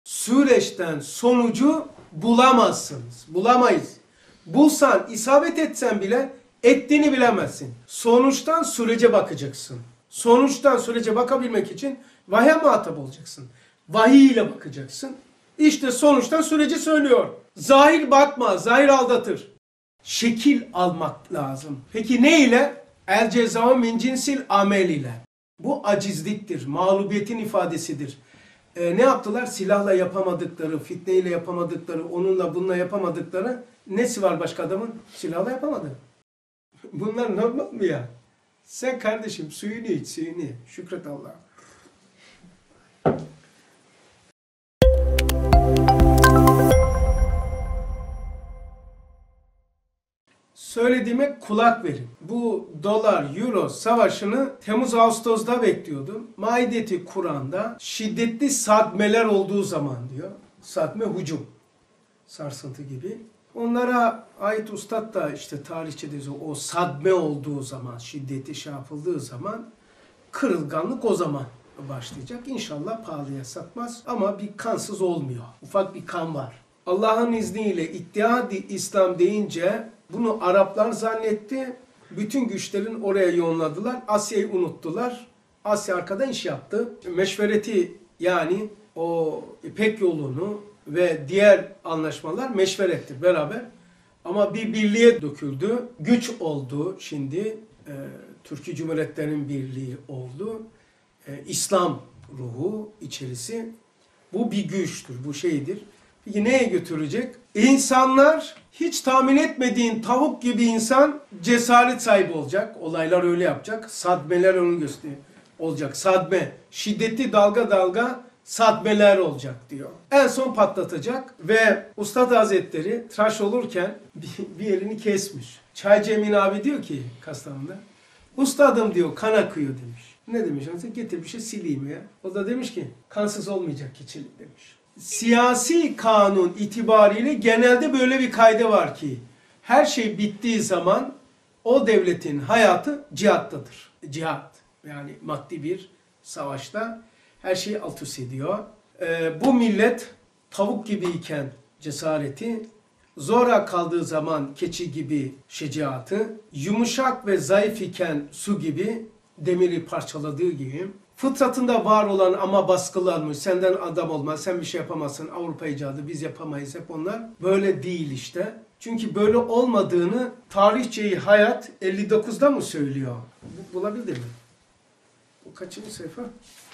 süreçten sonucu bulamazsınız. Bulamayız. Bulsan, isabet etsen bile ettiğini bilemezsin. Sonuçtan sürece bakacaksın. Sonuçtan sürece bakabilmek için vahye muhatap olacaksın. Vahiy ile bakacaksın. İşte sonuçtan süreci söylüyor. Zahir bakma, zahir aldatır. Şekil almak lazım. Peki ne ile? El cezâ min cinsil amel ile. Bu acizliktir, mağlubiyetin ifadesidir. Ne yaptılar? Silahla yapamadıkları, fitneyle yapamadıkları, onunla bununla yapamadıkları nesi var başka adamın? Silahla yapamadı. Bunlar normal mi ya? Sen kardeşim suyunu iç, suyunu. Şükret Allah'a. Söylediğime kulak verin. Bu dolar, euro savaşını Temmuz-Ağustos'da bekliyordum. Maide-i Kur'an'da şiddetli sadmeler olduğu zaman diyor. Sadme, hücum, sarsıntı gibi. Onlara ait ustad da işte tarihçede o sadme olduğu zaman, şiddeti şey yapıldığı zaman kırılganlık o zaman başlayacak. İnşallah pahalıya satmaz ama bir kansız olmuyor. Ufak bir kan var. Allah'ın izniyle İttihad-ı İslam deyince bunu Araplar zannetti. Bütün güçlerin oraya yoğunladılar. Asya'yı unuttular. Asya arkadan iş yaptı. Meşvereti yani o İpek yolunu ve diğer anlaşmalar meşverettir beraber. Ama bir birliğe döküldü. Güç oldu şimdi. Türkiye Cumhuriyetlerinin birliği oldu. İslam ruhu içerisi. Bu bir güçtür, bu şeydir. Peki neye götürecek? İnsanlar hiç tahmin etmediğin tavuk gibi insan cesaret sahibi olacak. Olaylar öyle yapacak. Sadmeler onu gösteriyor. Olacak. Sadme. Şiddetli dalga dalga sadmeler olacak diyor. En son patlatacak ve Ustad Hazretleri tıraş olurken bir elini kesmiş. Çaycı Emin abi diyor ki Kastamonu'da, ustadım diyor kan akıyor demiş. Ne demiş? Getir bir şey sileyim ya. O da demiş ki kansız olmayacak keçilik demiş. Siyasi kanun itibariyle genelde böyle bir kaydı var ki her şey bittiği zaman o devletin hayatı cihattadır. Cihat yani maddi bir savaşta her şeyi alt üst ediyor. Bu millet tavuk gibiyken cesareti, zora kaldığı zaman keçi gibi şecaatı, yumuşak ve zayıf iken su gibi demiri parçaladığı gibi, fıtratında var olan ama baskılanmış, senden adam olmaz, sen bir şey yapamazsın, Avrupa icadı, biz yapamayız, hep onlar. Böyle değil işte. Çünkü böyle olmadığını tarihçeyi hayat 59'da mı söylüyor? Bulabildim mi? Bu kaçıncı sayfa?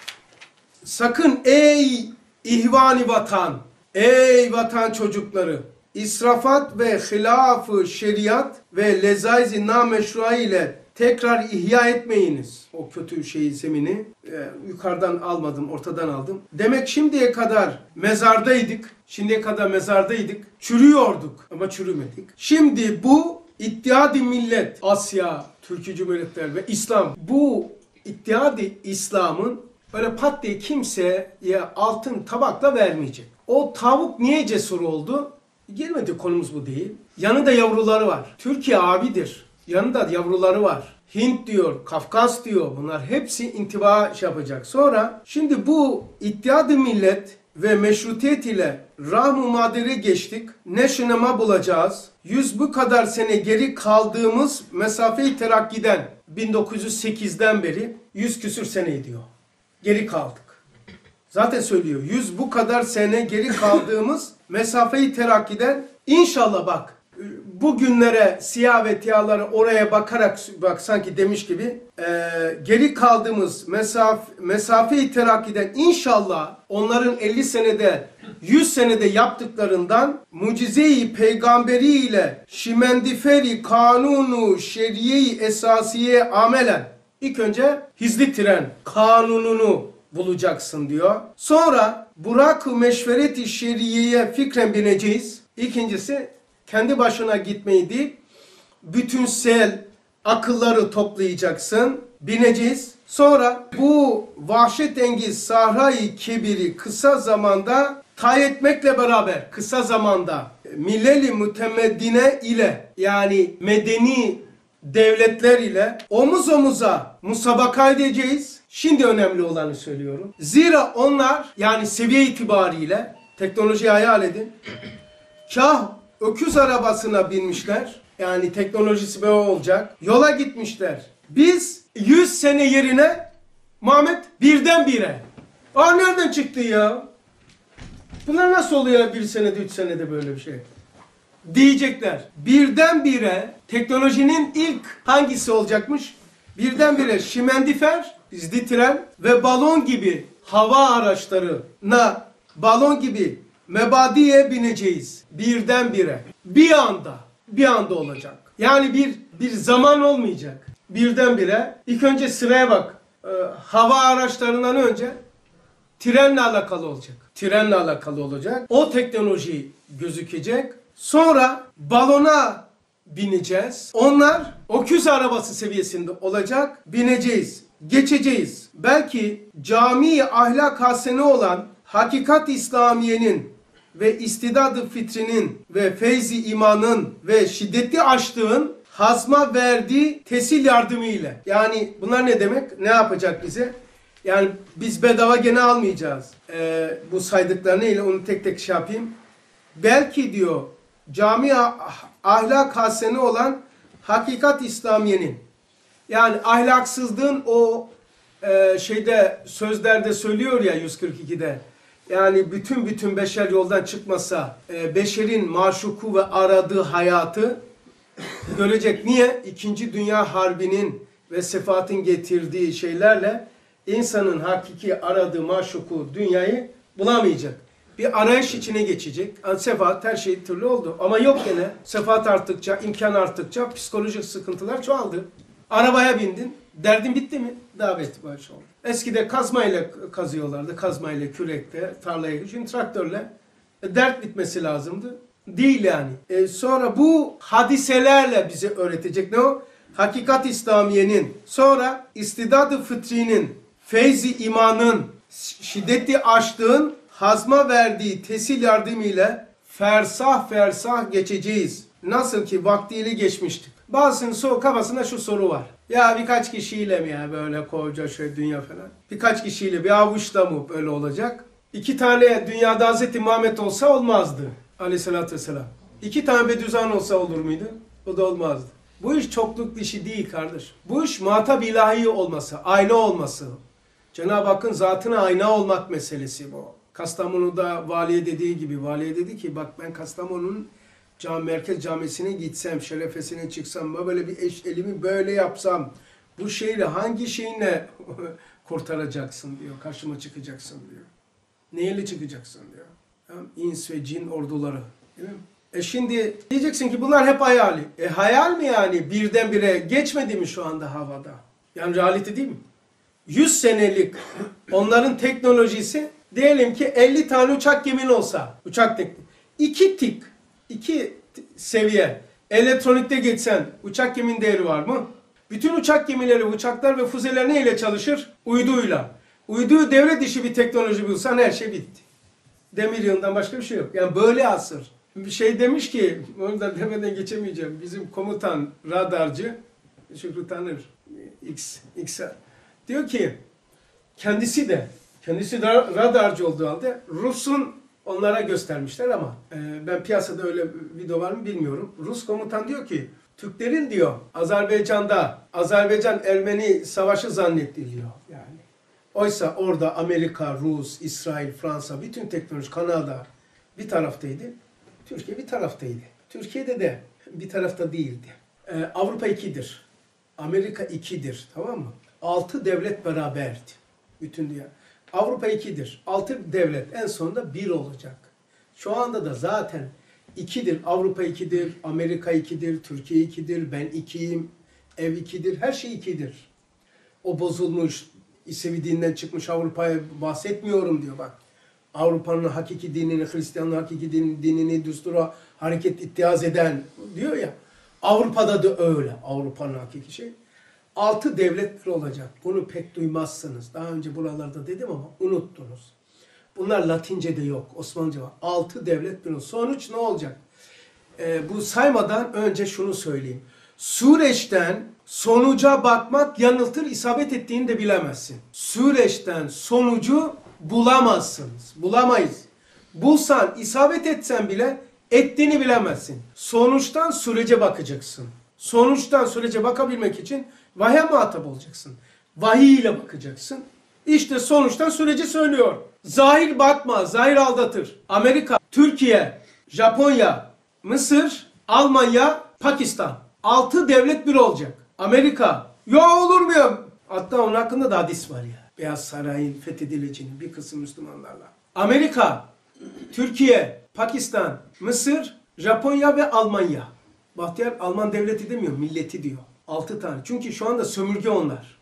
Sakın ey ihvani vatan, ey vatan çocukları, israfat ve hilaf-ı şeriat ve lezaiz-i nameşrua ile tekrar ihya etmeyiniz. O kötü şeyi, zemini yukarıdan almadım, ortadan aldım. Demek şimdiye kadar mezardaydık. Şimdiye kadar mezardaydık. Çürüyorduk ama çürümedik. Şimdi bu İttihad-ı Millet, Asya, Türkiye Cumhuriyetleri ve İslam, bu İttihad-ı İslam'ın öyle pat diye kimseye altın tabakla vermeyecek. O tavuk niye cesur oldu? Gelmedi, konumuz bu değil. Yanında yavruları var. Türkiye abidir. Yanında yavruları var. Hint diyor, Kafkas diyor. Bunlar hepsi intiba yapacak. Sonra şimdi bu İttihad-ı Millet ve meşrutiyet ile rahm-ı madere geçtik. Ne şınama bulacağız? Bu kadar sene geri kaldığımız mesafe-i terakkiden 1908'den beri 100 küsür sene diyor. Geri kaldık. Zaten söylüyor. Bu kadar sene geri kaldığımız mesafe-i terakkiden inşallah bak bugünlere siyah ve tiyalara oraya bakarak bak sanki demiş gibi geri kaldığımız mesafe-i terakkiden inşallah onların 50 senede 100 senede yaptıklarından mucize-i peygamberi ile şimendiferi kanunu şeriye-i esasiye amelen ilk önce hizli tren kanununu bulacaksın diyor. Sonra Burak-ı meşvereti şeriyeye fikren bineceğiz. İkincisi kendi başına gitmeyi değil, bütünsel akılları toplayacaksın, bineceğiz. Sonra bu vahşetengiz Sahra-i Kebir'i kısa zamanda tay etmekle beraber, kısa zamanda milleli mütemeddine ile yani medeni devletler ile omuz omuza musabaka edeceğiz. Şimdi önemli olanı söylüyorum. Zira onlar yani seviye itibariyle Teknolojiyi hayal edin. Kah öküz arabasına binmişler. Yani teknolojisi böyle olacak. Yola gitmişler. Biz 100 sene yerine Muhammed birdenbire. Nereden çıktı ya? Bunlar nasıl oluyor bir senede 3 senede böyle bir şey? Diyecekler. Birdenbire teknolojinin ilk hangisi olacakmış? Birdenbire şimendifer, hızlı tren ve balon gibi hava araçlarına balon gibi mebadiye bineceğiz. Birdenbire. Bir anda olacak. Yani bir zaman olmayacak. Birdenbire. İlk önce sıraya bak. Hava araçlarından önce trenle alakalı olacak. Trenle alakalı olacak. O teknoloji gözükecek. Sonra balona bineceğiz. Onlar öküz arabası seviyesinde olacak. Bineceğiz. Geçeceğiz. Belki cami ahlak hasene olan hakikat İslamiye'nin ve istidadı fitrinin ve feyzi imanın ve şiddetli açlığın hazma verdiği tesil yardımı ile. Yani bunlar ne demek? Ne yapacak bize? Yani biz bedava gene almayacağız. Bu saydıklarını ile onu tek tek şey yapayım. Belki diyor cami ahlak hasene olan hakikat İslamiye'nin, yani ahlaksızlığın o sözlerde söylüyor ya 142'de, yani bütün beşer yoldan çıkmasa beşerin maşuku ve aradığı hayatı görecek. Niye? İkinci Dünya Harbi'nin ve sefatın getirdiği şeylerle insanın hakiki aradığı maşuku dünyayı bulamayacak. Bir arayış içine geçecek. Yani sefahat her şey türlü oldu. Ama yok gene. Sefahat arttıkça, imkan arttıkça psikolojik sıkıntılar çoğaldı. Arabaya bindin. Derdin bitti mi? Davet başı oldu. Eskide kazmayla kazıyorlardı. Kazmayla, kürekle, tarlaya. Şimdi traktörle. Dert bitmesi lazımdı. Değil yani. Sonra bu hadiselerle bize öğretecek ne o? Hakikat İslamiye'nin, sonra istidadı fıtrinin, feyzi imanın, şiddetli açlığın hazma verdiği tesil yardımıyla fersah fersah geçeceğiz. Nasıl ki vaktiyle geçmiştik. Bazısının kafasında şu soru var. Ya birkaç kişiyle mi ya böyle koca dünya falan? Birkaç kişiyle, bir avuçla mı böyle olacak? 2 tane dünyada Hz. Muhammed olsa olmazdı. Aleyhissalatü vesselam. 2 tane Bediüzzaman olsa olur muydu? O da olmazdı. Bu iş çokluk işi değil kardeş. Bu iş muhatap ilahi olması, ayna olması. Cenab-ı Hakk'ın zatına ayna olmak meselesi bu. Kastamonu'da valiye dediği gibi, valiye dedi ki bak ben Kastamonu'nun merkez camisine gitsem, şerefesine çıksam, böyle bir elimi böyle yapsam, bu şeyle hangi şeyinle kurtaracaksın diyor, karşıma çıkacaksın diyor. Neyle çıkacaksın diyor. İns ve cin orduları. Değil mi? Şimdi diyeceksin ki bunlar hep hayali. Hayal mi yani? Birdenbire geçmedi mi şu anda havada? Yani realite değil mi? 100 senelik onların teknolojisi, diyelim ki 50 tane uçak gemin olsa, uçak teknik, 2 seviye elektronikte geçsen uçak geminin değeri var mı? Bütün uçak gemileri, uçaklar ve füzeler neyle çalışır? Uyduyla. Uyduyu devre dışı bir teknoloji bulsan her şey bitti. Demir yığından başka bir şey yok. Yani böyle asır. Bir şey demiş ki, onu da demeden geçemeyeceğim. Bizim komutan, radarcı, Şükrü tanır, X diyor ki, kendisi de radarcı olduğu halde Rus'un onlara göstermişler ama ben piyasada öyle video var mı bilmiyorum. Rus komutan diyor ki, Türklerin diyor Azerbaycan Ermeni savaşı zannediliyor yani. Oysa orada Amerika, Rus, İsrail, Fransa, bütün teknoloji, Kanada bir taraftaydı. Türkiye bir taraftaydı. Türkiye'de de bir tarafta değildi. Avrupa 2'dir. Amerika 2'dir. Tamam mı? 6 devlet beraberdi. Bütün dünya. Avrupa 2'dir. 6 devlet en sonunda 1 olacak. Şu anda da zaten 2'dir. Avrupa 2'dir. Amerika 2'dir. Türkiye 2'dir. Ben 2'yim. Ev 2'dir. Her şey 2'dir. O bozulmuş. İsevi dinden çıkmış Avrupa'ya bahsetmiyorum diyor bak. Avrupa'nın hakiki dinini, Hristiyanlığın hakiki dinini düstura hareket ittihaz eden diyor ya. Avrupa'da da öyle. Avrupa'nın hakiki şey. 6 devletler olacak. Bunu pek duymazsınız. Daha önce buralarda dedim ama unuttunuz. Bunlar Latince'de yok. Osmanlıca var. 6 devlet bunu. Sonuç ne olacak? Bu saymadan önce şunu söyleyeyim. Süreçten sonuca bakmak yanıltır, isabet ettiğini de bilemezsin. Süreçten sonucu bulamazsınız. Bulamayız. Bulsan, isabet etsen bile ettiğini bilemezsin. Sonuçtan sürece bakacaksın. Sonuçtan sürece bakabilmek için vahye muhatap olacaksın. Vahiy ile bakacaksın. İşte sonuçtan süreci söylüyor. Zahir bakma, zahir aldatır. Amerika, Türkiye, Japonya, Mısır, Almanya, Pakistan. 6 devlet bir olacak. Amerika, ya olur mu ya? Hatta onun hakkında da hadis var ya. Beyaz Saray'ın fethedileceğini bir kısım Müslümanlarla. Amerika, Türkiye, Pakistan, Mısır, Japonya ve Almanya. Bahtiyar Alman devleti demiyor, milleti diyor. 6 tane. Çünkü şu anda sömürge onlar.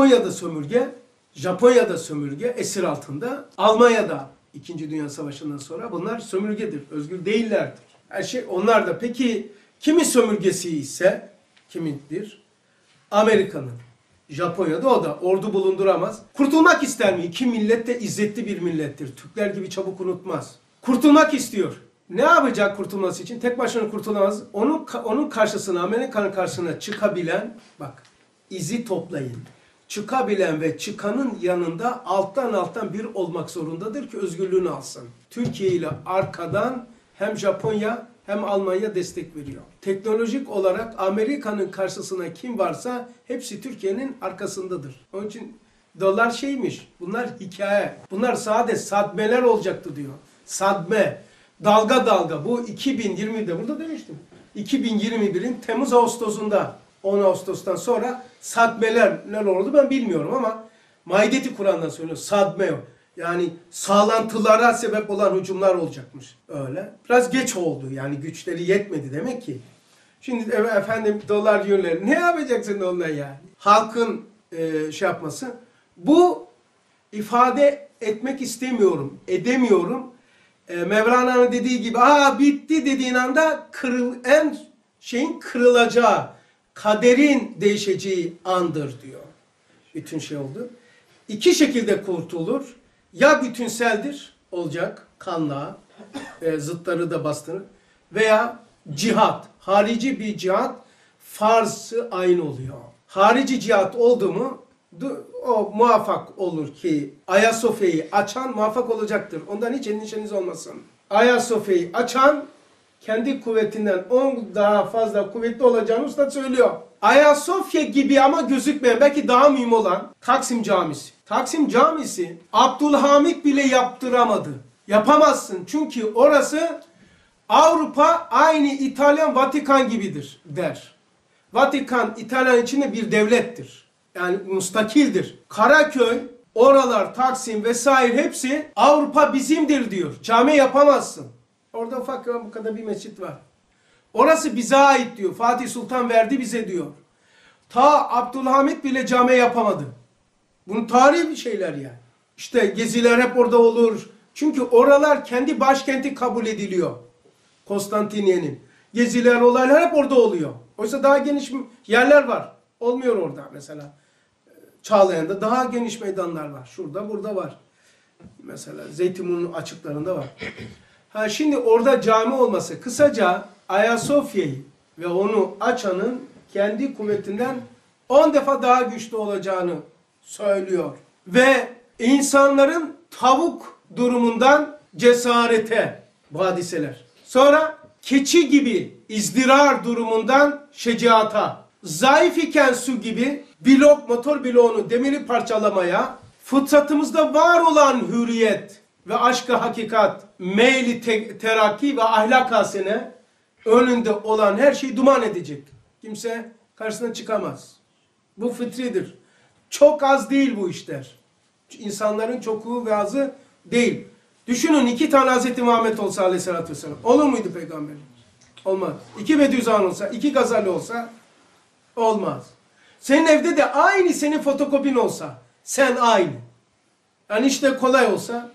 Japonya'da sömürge, esir altında. Almanya'da 2. Dünya Savaşı'ndan sonra bunlar sömürgedir, özgür değillerdir. Her şey onlar da. Peki kimin sömürgesi ise kimindir? Amerika'nın. Japonya'da o da ordu bulunduramaz. Kurtulmak ister mi? İki millet de izzetli bir millettir. Türkler gibi çabuk unutmaz. Kurtulmak istiyor. Ne yapacak kurtulması için? Tek başına kurtulamaz. Onun karşısına, Amerika'nın karşısına çıkabilen, bak izi toplayın. Çıkabilen ve çıkanın yanında alttan bir olmak zorundadır ki özgürlüğünü alsın. Türkiye ile arkadan hem Japonya hem Almanya destek veriyor. Teknolojik olarak Amerika'nın karşısına kim varsa hepsi Türkiye'nin arkasındadır. Onun için dolar şeymiş, bunlar hikaye. Bunlar sadece sadmeler olacaktı diyor. Sadme, dalga. Bu 2020'de burada demiştim. 2021'in Temmuz-Ağustos'unda, 10 Ağustos'tan sonra sadmeler neler oldu ben bilmiyorum ama Maide-i Kur'an'dan söylüyor. Sadme yani sağlantılara sebep olan hücumlar olacakmış. Öyle. Biraz geç oldu yani güçleri yetmedi demek ki. Şimdi efendim dolar yönleri ne yapacaksın onunla yani? Halkın yapması. Bu ifade etmek istemiyorum, edemiyorum. Mevlana'nın dediği gibi bitti dediğin anda şeyin kırılacağı, kaderin değişeceği andır diyor. Bütün şey oldu. İki şekilde kurtulur. Ya bütünseldir olacak kanla, zıtları da bastırır. Veya cihat, harici bir cihat farzı aynı oluyor. Harici cihat oldu mu o muvaffak olur ki Ayasofya'yı açan muvaffak olacaktır. Ondan hiç endişeniz olmasın. Ayasofya'yı açan kendi kuvvetinden 10 daha fazla kuvvetli olacağını usta söylüyor. Ayasofya gibi ama gözükmeyen belki daha mühim olan Taksim Camisi. Taksim Camisi Abdülhamit bile yaptıramadı. Yapamazsın çünkü orası Avrupa aynı İtalyan Vatikan gibidir der. Vatikan İtalyan içinde bir devlettir. Yani müstakildir. Karaköy, oralar, Taksim vesaire hepsi Avrupa bizimdir diyor. Cami yapamazsın. Orada ufak bu kadar bir mescit var. Orası bize ait diyor. Fatih Sultan verdi bize diyor. Ta Abdülhamit bile cami yapamadı. Bunun tarihi bir şeyler yani. İşte geziler hep orada olur. Çünkü oralar kendi başkenti kabul ediliyor. Konstantiniye'nin. Geziler, olaylar hep orada oluyor. Oysa daha geniş yerler var. Olmuyor orada mesela. Çağlayan'da daha geniş meydanlar var. Şurada, burada var. Mesela Zeytinburnu açıklarında var. Şimdi orada cami olması, kısaca Ayasofya'yı ve onu açanın kendi kuvvetinden 10 defa daha güçlü olacağını söylüyor. Ve insanların tavuk durumundan cesarete bu hadiseler. Sonra keçi gibi izdirar durumundan şecaata, zayıf iken su gibi motor bloğunu demiri parçalamaya, fıtratımızda var olan hürriyet ve aşk-ı hakikat, meyli terakki ve ahlak hasene önünde olan her şeyi duman edecek. Kimse karşısına çıkamaz. Bu fıtridir. Çok az değil bu işler. İnsanların çoku ve azı değil. Düşünün 2 tane Hz. Muhammed olsa aleyhissalatü vesselam. Olur muydu peygamberin? Olmaz. 2 Bediüzzaman olsa, 2 Gazali olsa olmaz. Senin evde de aynı senin fotokopin olsa, sen aynı. Yani işte kolay olsa,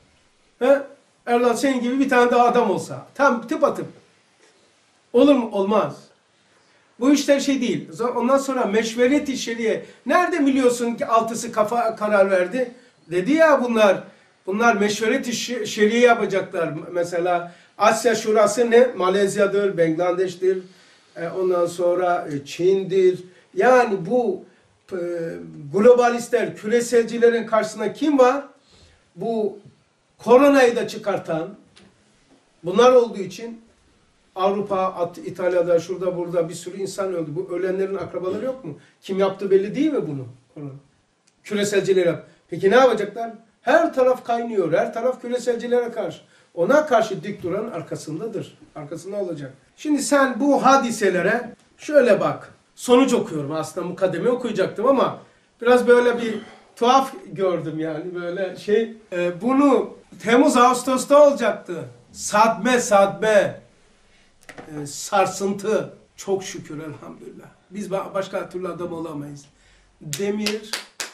Erdoğan senin gibi bir tane daha adam olsa, tam tıpatıp. Olur mu? Olmaz. Bu işler şey değil. Ondan sonra meşveret-i şeriye. Nerede biliyorsun ki 6'sı karar verdi? Dedi ya bunlar meşveret-i şeriye yapacaklar. Mesela Asya Şurası ne? Malezya'dır, Bangladeş'tir. Ondan sonra Çin'dir. Yani bu globalistler, küreselcilerin karşısında kim var? Bu koronayı da çıkartan bunlar olduğu için Avrupa, İtalya'da, şurada burada bir sürü insan öldü. Bu ölenlerin akrabaları yok mu? Kim yaptı belli değil mi bunu? Küreselciler yap. Peki ne yapacaklar? Her taraf kaynıyor. Her taraf küreselcilere karşı. Ona karşı dik duran arkasındadır. Arkasında olacak. Şimdi sen bu hadiselere şöyle bak. Sonuç okuyorum. Aslında mukaddeme okuyacaktım ama biraz böyle bir tuhaf gördüm yani. Böyle bunu Temmuz Ağustos'ta olacaktı. Sadme. Sarsıntı. Çok şükür elhamdülillah. Biz başka türlü adam olamayız. Demir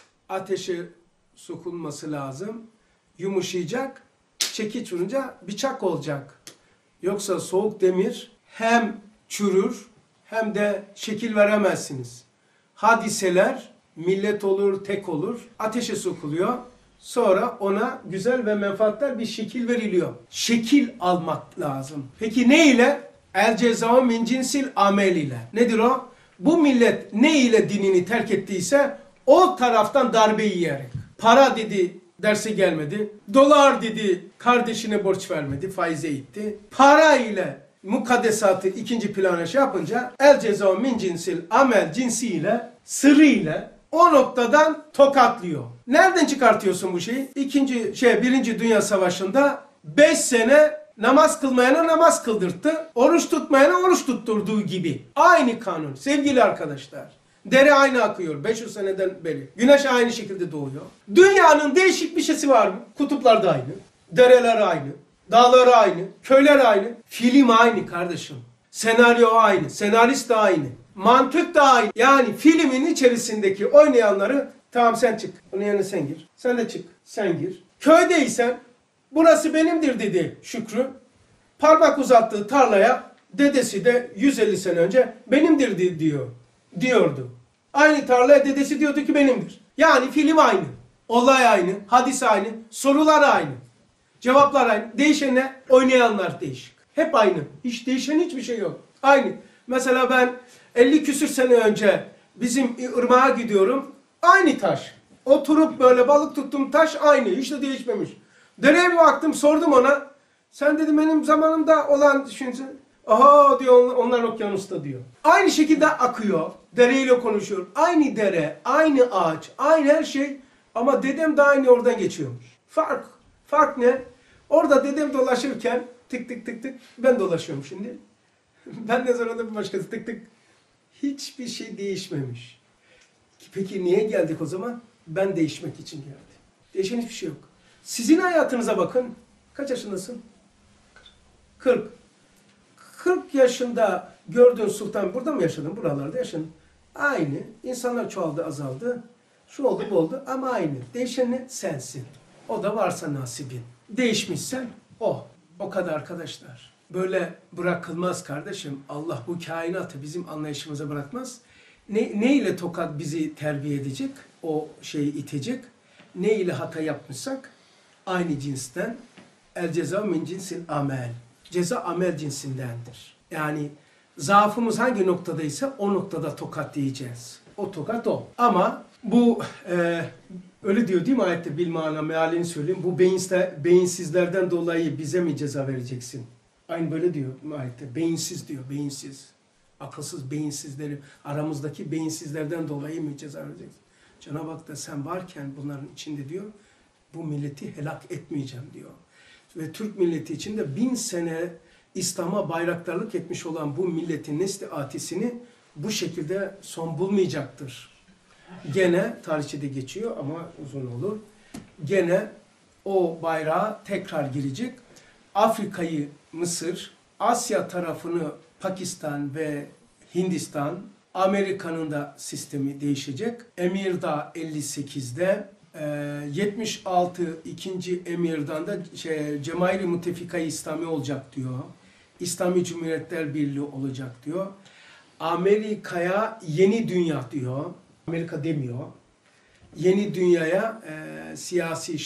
ateşe sokulması lazım. Yumuşayacak. Çekiç vurunca bıçak olacak. Yoksa soğuk demir hem çürür hem de şekil veremezsiniz. Hadiseler millet olur, tek olur. Ateşe sokuluyor. Sonra ona güzel ve menfaatler bir şekil veriliyor. Şekil almak lazım. Peki ne ile? El cezâ min cinsil amel ile. Nedir o? Bu millet ne ile dinini terk ettiyse o taraftan darbe yiyerek. Para dedi derse gelmedi. Dolar dedi kardeşine borç vermedi. Faize itti. Para ile mukaddesatı ikinci plana yapınca el cezâ min cinsil amel cinsiyle sırrıyla o noktadan tokatlıyor. Nereden çıkartıyorsun bu şeyi? Birinci Dünya Savaşı'nda 5 sene namaz kılmayana namaz kıldırttı. Oruç tutmayana oruç tutturduğu gibi. Aynı kanun sevgili arkadaşlar. Dere aynı akıyor 500 seneden beri. Güneş aynı şekilde doğuyor. Dünyanın değişik bir şeysi var mı? Kutuplar da aynı. Dereler aynı. Dağlar aynı. Köyler aynı. Film aynı kardeşim. Senaryo aynı. Senarist de aynı. Mantık da aynı. Yani filmin içerisindeki oynayanları tamam sen çık. Onun yerine sen gir. Sen de çık. Sen gir. Köydeysen burası benimdir dedi Şükrü. Parmak uzattığı tarlaya dedesi de 150 sene önce benimdir diyordu. Aynı tarlaya dedesi diyordu ki benimdir. Yani film aynı. Olay aynı. Hadis aynı. Sorular aynı. Cevaplar aynı. Değişen ne? Oynayanlar değişik. Hep aynı. Hiç değişen hiçbir şey yok. Aynı. Mesela ben 50 küsür sene önce bizim ırmağa gidiyorum. Aynı taş. Oturup böyle balık tuttum taş aynı. Hiç de değişmemiş. Dereye bir baktım sordum ona. Sen dedi benim zamanımda olan düşünce. Aha diyor onlar okyanusta diyor. Aynı şekilde akıyor. Dereyle konuşuyor. Aynı dere, aynı ağaç, aynı her şey. Ama dedem de aynı oradan geçiyormuş. Fark ne? Orada dedem dolaşırken tık tık tık tık ben dolaşıyorum şimdi. Ben de sonra da bir başkası tık tık. Hiçbir şey değişmemiş. Peki niye geldik o zaman? Ben değişmek için geldim. Değişen hiçbir şey yok. Sizin hayatınıza bakın. Kaç yaşındasın? 40. 40 yaşında gördüğün sultan burada mı yaşadın? Buralarda yaşadın. Aynı. İnsanlar çoğaldı, azaldı. Şu oldu, bu oldu ama aynı. Değişen ne? Sensin. O da varsa nasibin. Değişmişsen o. O kadar arkadaşlar. Böyle bırakılmaz kardeşim. Allah bu kainatı bizim anlayışımıza bırakmaz. Ne ile tokat bizi terbiye edecek? O şeyi itecek. Ne ile hata yapmışsak aynı cinsten el ceza min cinsil amel. Ceza amel cinsindendir. Yani zaafımız hangi noktadaysa o noktada tokat diyeceğiz. O tokat o. Ama bu öyle diyor değil mi ayette bilmana mealini söyleyeyim. Bu beyinsizlerden dolayı bize mi ceza vereceksin? Aynı böyle diyor ayette. Beyinsiz diyor. Beyinsiz. Akılsız beyinsizleri aramızdaki beyinsizlerden dolayı mı ceza vereceksin? Cenab-ı Hak da sen varken bunların içinde diyor bu milleti helak etmeyeceğim diyor. Ve Türk milleti içinde 1000 sene İslam'a bayraktarlık etmiş olan bu milletin nesli atisini bu şekilde son bulmayacaktır. Gene tarihçede geçiyor ama uzun olur. Gene o bayrağa tekrar girecek. Afrika'yı Mısır, Asya tarafını Pakistan ve Hindistan, Amerika'nın da sistemi değişecek. Emirdağ 58'de 76 ikinci Emir'dan da Cemail-i Müttefika-i İslami olacak diyor. İslami Cumhuriyetler Birliği olacak diyor. Amerika'ya yeni dünya diyor. Amerika demiyor. Yeni dünyaya siyasi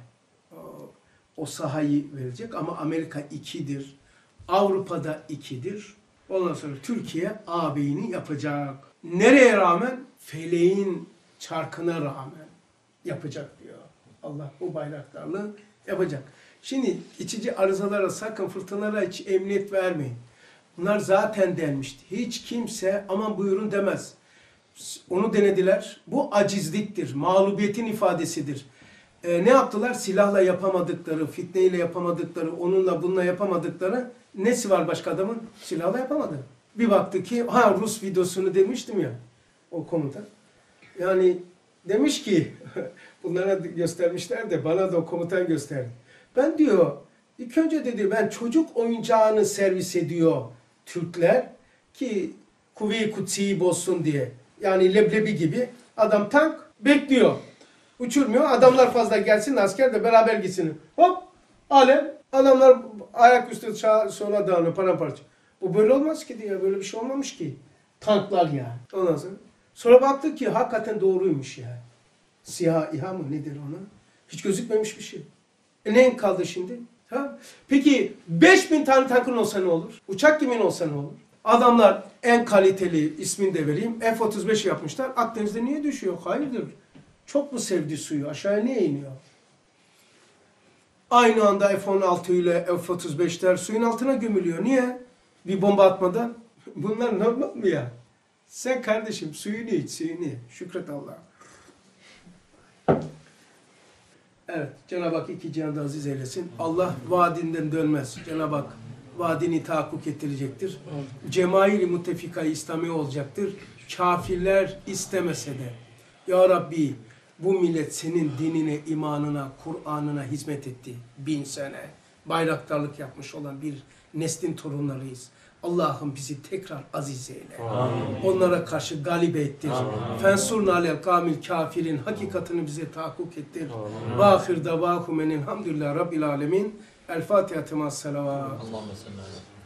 o sahayı verecek ama Amerika 2'dir. Avrupa'da 2'dir. Ondan sonra Türkiye ağabeyini yapacak. Nereye rağmen? Feleğin çarkına rağmen yapacak diyor. Allah bu bayraktarlığı yapacak. Şimdi içici arızalara sakın fırtınalara hiç emniyet vermeyin. Bunlar zaten denmişti. Hiç kimse aman buyurun demez. Onu denediler. Bu acizliktir, mağlubiyetin ifadesidir. Ne yaptılar? Silahla yapamadıkları, fitneyle yapamadıkları, onunla bununla yapamadıkları nesi var başka adamın? Silahla yapamadı. Bir baktı ki, Rus videosunu demiştim ya, o komutan. Yani demiş ki, bunlara göstermişler de bana da o komutan gösterdi. Ben diyor, ilk önce dedi ben çocuk oyuncağını servis ediyor Türkler ki Kuvve-i Kutsi'yi bozsun diye. Yani leblebi gibi adam tank bekliyor. Uçurmuyor. Adamlar fazla gelsin, asker de beraber gitsin. Hop! Alem. Adamlar ayaküstü sonra dağılıyor paramparça. Bu böyle olmaz ki diye. Böyle bir şey olmamış ki. Tanklar yani. Ondan sonra baktık ki hakikaten doğruymuş yani. Siyah İHA mı nedir ona? Hiç gözükmemiş bir şey. Ne kaldı şimdi? Ha? Peki 5000 tane tankın olsa ne olur? Uçak kimin olsa ne olur? Adamlar en kaliteli ismini de vereyim. F-35 yapmışlar. Akdeniz'de niye düşüyor? Hayırdır? Çok mu sevdi suyu? Aşağıya niye iniyor? Aynı anda F-16 ile F-35'ler suyun altına gömülüyor. Niye? Bir bomba atmadan. Bunlar normal mi ya? Sen kardeşim suyunu iç, suyunu. Şükret Allah'a. Evet, Cenab-ı Hak iki cihanda aziz eylesin. Allah vaadinden dönmez. Cenab-ı Hak vaadini tahakkuk ettirecektir. Cemail-i Muttefika-i İslami olacaktır. Kafirler istemese de. Ya Rabbi, bu millet senin dinine, imanına, Kur'an'ına hizmet etti. 1000 sene. Bayraktarlık yapmış olan bir neslin torunlarıyız. Allah'ım bizi tekrar aziz eyle. Amin. Onlara karşı galip ettir. Fensurna alel kamil kafirin hakikatini bize tahakkuk ettir. Ve ahir davahum enilhamdülillah rabbil alemin. El Fatiha temas salavat.